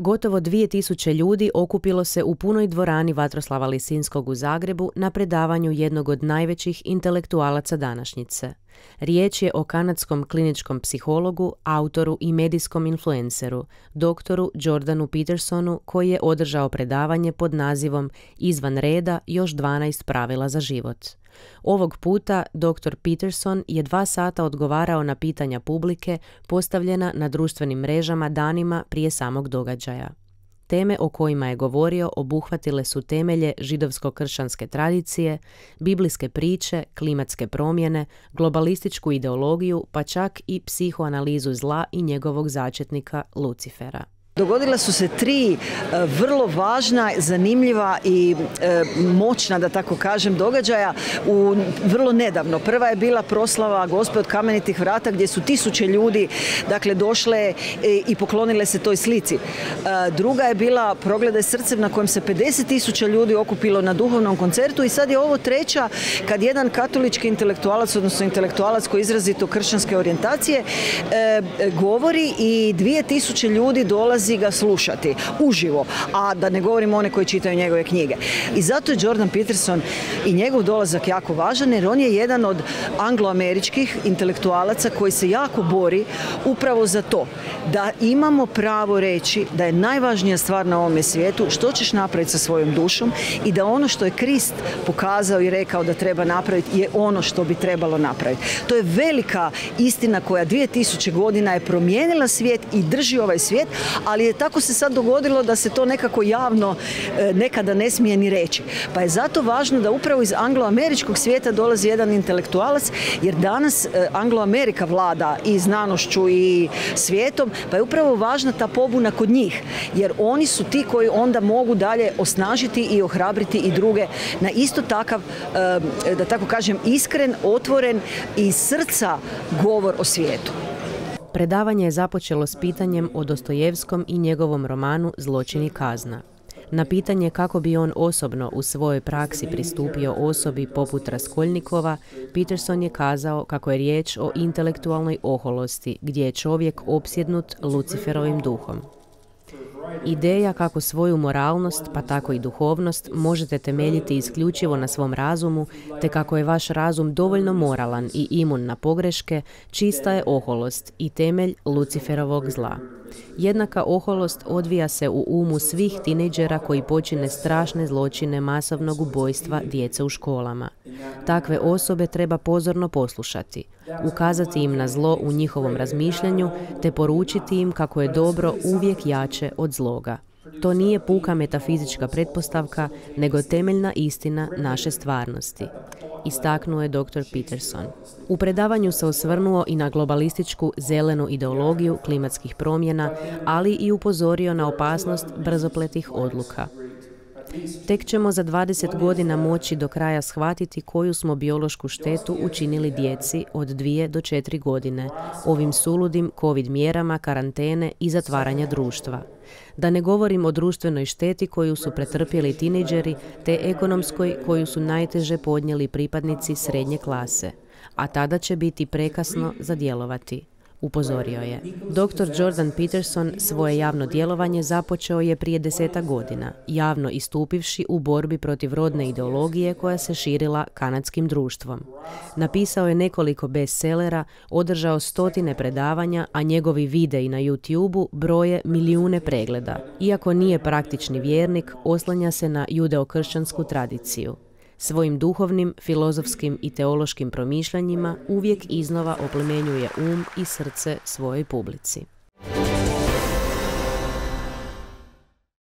Gotovo 2000 ljudi okupilo se u punoj dvorani Vatroslava Lisinskog u Zagrebu na predavanju jednog od najvećih intelektualaca današnjice. Riječ je o kanadskom kliničkom psihologu, autoru i medijskom influenceru, doktoru Jordanu Petersonu, koji je održao predavanje pod nazivom Izvan reda još 12 pravila za život. Ovog puta dr. Peterson je 2 sata odgovarao na pitanja publike postavljena na društvenim mrežama danima prije samog događaja. Teme o kojima je govorio obuhvatile su temelje židovsko-kršćanske tradicije, biblijske priče, klimatske promjene, globalističku ideologiju, pa čak i psihoanalizu zla i njegovog začetnika Lucifera. Dogodila su se 3 vrlo važna, zanimljiva i moćna, da tako kažem, događaja vrlo nedavno. Prva je bila proslava Gospe od kamenitih vrata gdje su tisuće ljudi došle i poklonile se toj slici. Druga je bila Progledaj srcem na kojem se 50.000 ljudi okupilo na duhovnom koncertu i sad je ovo treća kad jedan katolički intelektualac, odnosno intelektualac koji je izrazito kršćanske orijentacije, govori i 2000 ljudi dolazi ga slušati uživo, a da ne govorimo one koji čitaju njegove knjige. I zato je Jordan Peterson i njegov dolazak jako važan, jer on je jedan od angloameričkih intelektualaca koji se jako bori upravo za to da imamo pravo reći da je najvažnija stvar na ovome svijetu što ćeš napraviti sa svojom dušom i da ono što je Krist pokazao i rekao da treba napraviti je ono što bi trebalo napraviti. To je velika istina koja 2000 godina je promijenila svijet i drži ovaj svijet, ali je tako se sad dogodilo da se to nekako javno nekada ne smije ni reći. Pa je zato važno da upravo iz angloameričkog svijeta dolazi jedan intelektualac, jer danas Angloamerika vlada i znanošću i svijetom, pa je upravo važna ta pobuna kod njih, jer oni su ti koji onda mogu dalje osnažiti i ohrabriti i druge na isto takav, da tako kažem, iskren, otvoren i srca govor o svijetu. Predavanje je započelo s pitanjem o Dostojevskom i njegovom romanu Zločin i kazna. Na pitanje kako bi on osobno u svojoj praksi pristupio osobi poput Raskolnikova, Peterson je kazao kako je riječ o intelektualnoj oholosti gdje je čovjek opsjednut Luciferovim duhom. Ideja kako svoju moralnost, pa tako i duhovnost, možete temeljiti isključivo na svom razumu, te kako je vaš razum dovoljno moralan i imun na pogreške, čista je oholost i temelj Luciferovog zla. Jednaka oholost odvija se u umu svih tinejdžera koji počine strašne zločine masovnog ubojstva djece u školama. Takve osobe treba pozorno poslušati, ukazati im na zlo u njihovom razmišljanju, te poručiti im kako je dobro uvijek jače od zloga. To nije puka metafizička pretpostavka, nego temeljna istina naše stvarnosti, istaknuo je dr. Peterson. U predavanju se osvrnuo i na globalističku zelenu ideologiju klimatskih promjena, ali i upozorio na opasnost brzopletih odluka. Tek ćemo za 20 godina moći do kraja shvatiti koju smo biološku štetu učinili djeci od 2 do 4 godine, ovim suludim COVID mjerama, karantene i zatvaranja društva. Da ne govorim o društvenoj šteti koju su pretrpjeli tinejdžeri, te ekonomskoj koju su najteže podnijeli pripadnici srednje klase. A tada će biti prekasno za djelovati, upozorio je. Dr. Jordan Peterson svoje javno djelovanje započeo je prije 10 godina, javno istupivši u borbi protiv rodne ideologije koja se širila kanadskim društvom. Napisao je nekoliko bestsellera, održao stotine predavanja, a njegovi videi na YouTubeu broje milijune pregleda. Iako nije praktični vjernik, oslanja se na judeo-kršćansku tradiciju. Svojim duhovnim, filozofskim i teološkim promišljanjima uvijek iznova oplemenjuje um i srce svojoj publici.